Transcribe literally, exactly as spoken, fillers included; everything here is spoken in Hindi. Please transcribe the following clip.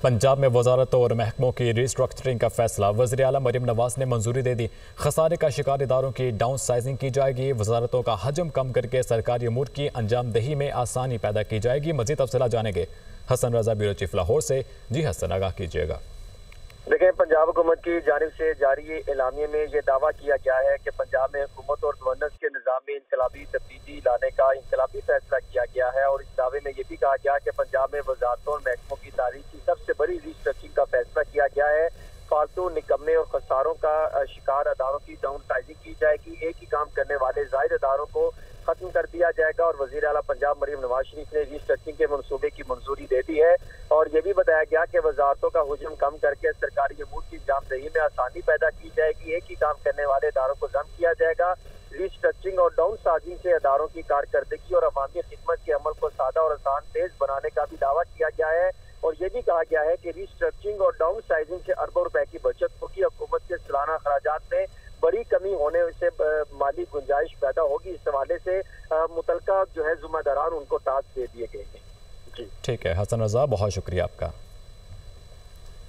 पंजाब में वजारतों और महकमों की रिस्ट्रक्चरिंग का फैसला। वज़ीर आला मरीम नवाज ने मंजूरी दे दी। खसारे का शिकार इदारों की डाउन साइजिंग की जाएगी। वजारतों का हजम कम करके सरकारी अमूर की अंजामदही में आसानी पैदा की जाएगी। मजीद तफसीलात जानेंगे हसन रजा, ब्यूरो चीफ लाहौर से। जी हसन, आगाह कीजिएगा। देखें, पंजाब हुकूमत की जानिब से जारी एलामिया में ये दावा किया गया है कि पंजाब में हुकूमत और गवर्नेंस के निज़ाम में इनकलाबी तब्दीली लाने का इनकलाबी फैसला किया गया है। और इस दावे में ये भी कहा गया कि पंजाब में वजारतों और महकमों की तारीख की सबसे बड़ी रिस्ट्रक्चरिंग का फैसला किया गया है। फालतू निकम्मे और खसारों का शिकार अदारों की डाउन साइजिंग की जाएगी। एक ही काम करने वाले जायद अदारों को खत्म कर दिया जाएगा। और वज़ीर आला पंजाब मरीम नवाज शरीफ ने रिस्ट्रक्चरिंग के मनसूबे की मंजूरी दे दी है। और ये भी बताया गया कि वजारतों का हुजूम कम करके सरकारी अमूर की अंजामदही में आसानी पैदा की जाएगी। एक ही काम करने वाले इदारों को जम किया जाएगा। रिस्ट्रक्चरिंग और डाउन साइजिंग से इदारों की कारकर्दगी और अवामी खिदमत के अमल को सादा और आसान तेज बनाने का भी दावा किया गया है। और ये भी कहा गया है कि रिस्ट्रक्चरिंग और डाउन साइजिंग से अरबों रुपए की बचत होगी। हुकूमत के सालाना खराजात में बड़ी कमी होने से माली गुंजाइश पैदा होगी। इस हवाले से मुतलका जो है जिम्मेदारान उनको टास्क दे दिए गए हैं। जी ठीक है हसन रजा, बहुत शुक्रिया आपका।